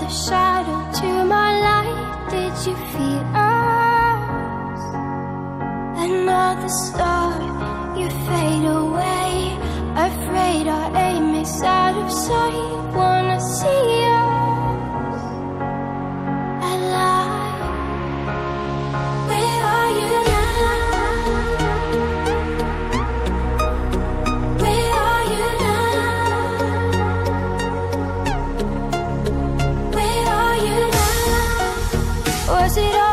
your shadow to my light. Did you feel us? Another star, you fade away. Afraid our aim is out of sight. Wanna see us alive. Where are you now? Where are you now? Where are you now? Was it all